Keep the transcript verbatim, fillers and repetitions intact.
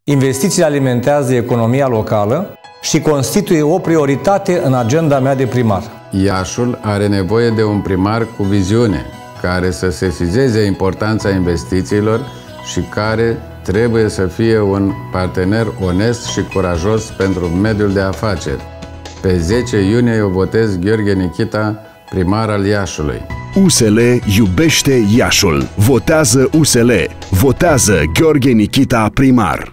Investițiile alimentează economia locală și constituie o prioritate în agenda mea de primar. Iașul are nevoie de un primar cu viziune, care să sesizeze importanța investițiilor și care trebuie să fie un partener onest și curajos pentru mediul de afaceri. Pe zece iunie eu votez Gheorghe Nichita, primar al Iașului. U S L iubește Iașul. Votează U S L. Votează Gheorghe Nichita, primar.